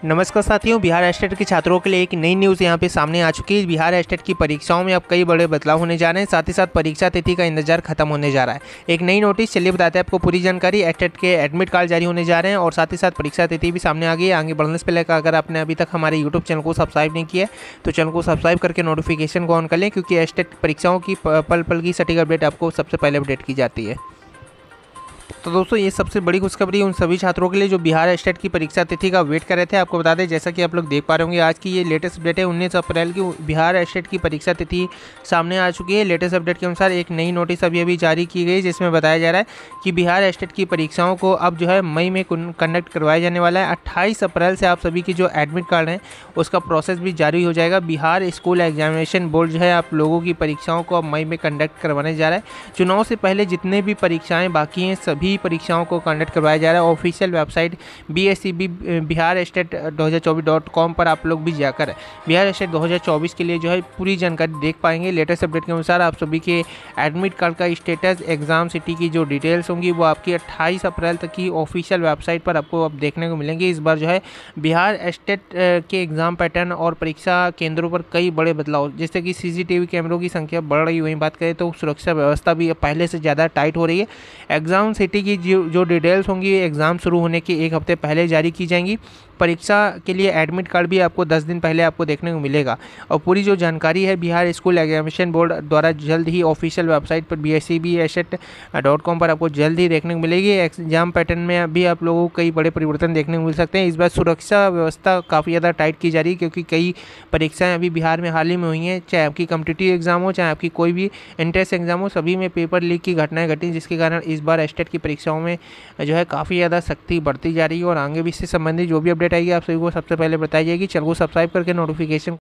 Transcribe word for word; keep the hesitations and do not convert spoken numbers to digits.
नमस्कार साथियों, बिहार स्टेट के छात्रों के लिए एक नई न्यूज़ यहाँ पे सामने आ चुकी है। बिहार स्टेट की परीक्षाओं में अब कई बड़े बदलाव होने जा रहे हैं। साथ ही साथ परीक्षा तिथि का इंतजार खत्म होने जा रहा है। एक नई नोटिस, चलिए बताते हैं आपको पूरी जानकारी। स्टेट के एडमिट कार्ड जारी होने जा रहे हैं और साथ ही साथ परीक्षा तिथि भी सामने आ गई है। आगे बढ़ने से पहले अगर आपने अभी तक हमारे यूट्यूब चैनल को सब्सक्राइब नहीं किया तो चैनल को सब्सक्राइब करके नोटिफिकेशन को ऑन कर लें, क्योंकि स्टेट परीक्षाओं की पल पल की सटीक अपडेट आपको सबसे पहले अपडेट की जाती है। तो दोस्तों, ये सबसे बड़ी खुशखबरी उन सभी छात्रों के लिए जो बिहार स्टेट की परीक्षा तिथि का वेट कर रहे थे। आपको बता दें, जैसा कि आप लोग देख पा रहे होंगे, आज की ये लेटेस्ट अपडेट है। उन्नीस अप्रैल की बिहार स्टेट की परीक्षा तिथि सामने आ चुकी है। लेटेस्ट अपडेट के अनुसार एक नई नोटिस अभी अभी जारी की गई, जिसमें बताया जा रहा है कि बिहार स्टेट की परीक्षाओं को अब जो है मई में कंडक्ट करवाया जाने वाला है। अट्ठाईस अप्रैल से आप सभी की जो एडमिट कार्ड हैं उसका प्रोसेस भी जारी हो जाएगा। बिहार स्कूल एग्जामिनेशन बोर्ड जो है आप लोगों की परीक्षाओं को अब मई में कंडक्ट करवाने जा रहा है। चुनाव से पहले जितने भी परीक्षाएं बाकी हैं सभी परीक्षाओं को कंडक्ट करवाया जा रहा है। Official website B S C B Bihar state दो हज़ार चौबीस डॉट कॉम पर आप लोग भी जाकर बिहार स्टेट दो हज़ार चौबीस के लिए जो है पूरी जानकारी देख पाएंगे। लेटेस्ट अपडेट के अनुसार आप सभी के एडमिट कार्ड का स्टेटस, एग्जाम सिटी की जो डिटेल्स होंगी वो आपकी अट्ठाईस अप्रैल तक की ऑफिशियल वेबसाइट पर आपको अब देखने को मिलेंगे। इस बार जो है बिहार स्टेट के एग्जाम पैटर्न और परीक्षा केंद्रों पर कई बड़े बदलाव, जैसे कि सीसीटीवी कैमरों की संख्या बढ़ रही है। वहीं बात करें तो सुरक्षा व्यवस्था भी पहले से ज़्यादा टाइट हो रही है। एग्जाम सिटी की जो जो डिटेल्स होंगी एग्ज़ाम शुरू होने के एक हफ्ते पहले जारी की जाएंगी। परीक्षा के लिए एडमिट कार्ड भी आपको दस दिन पहले आपको देखने को मिलेगा। और पूरी जो जानकारी है बिहार स्कूल एग्जामिनेशन बोर्ड द्वारा जल्द ही ऑफिशियल वेबसाइट पर बी एस सी बी एसेट डॉट कॉम पर आपको जल्द ही देखने को मिलेगी। एग्जाम पैटर्न में भी आप लोगों को कई बड़े परिवर्तन देखने को मिल सकते हैं। इस बार सुरक्षा व्यवस्था काफ़ी ज़्यादा टाइट की जा रही है, क्योंकि कई परीक्षाएँ अभी बिहार में हाल ही में हुई हैं। चाहे आपकी कॉम्पिटिटिव एग्जाम हो, चाहे आपकी कोई भी एंट्रेंस एग्जाम हो, सभी में पेपर लीक की घटनाएं घटी, जिसके कारण इस बार स्टेट की परीक्षाओं में जो है काफ़ी ज़्यादा सख्ती बढ़ती जा रही है। और आगे भी इससे संबंधित जो भी अपडेट आएगी आप सभी को सबसे पहले बताई जाएगी। चैनल को सब्सक्राइब करके नोटिफिकेशन